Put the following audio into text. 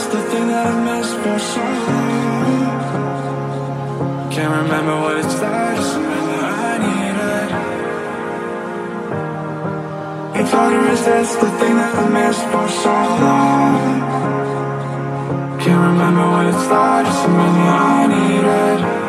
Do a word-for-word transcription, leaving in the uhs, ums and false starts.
the thing that I missed for so long. Can't remember what it's like, just remember I need it. It's hard to resist the thing that I missed for so long. Can't remember what it's like, just remember I need it.